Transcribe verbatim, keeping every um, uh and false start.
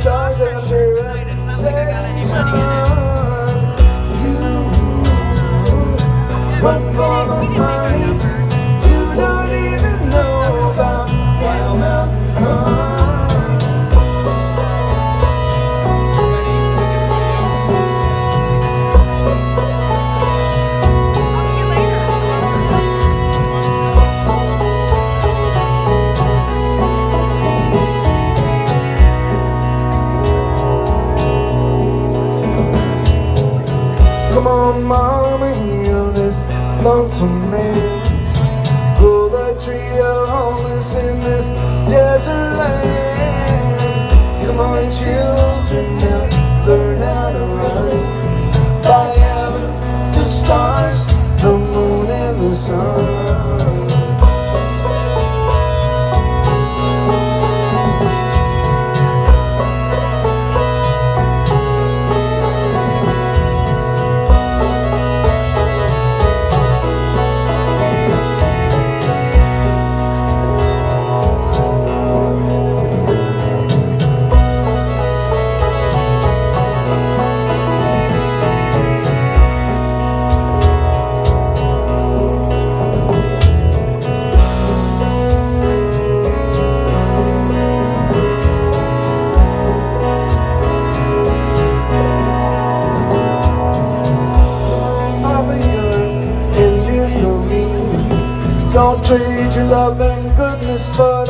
stars after a setting sun. You run for the money you don't even know about. Wild Mountain Honey. Come on, mama, heal this lonesome man. Grow the tree of wholeness in this desert land. Come on, children, now learn how to run by having the stars, the moon, and the sun. Don't trade your love and goodness for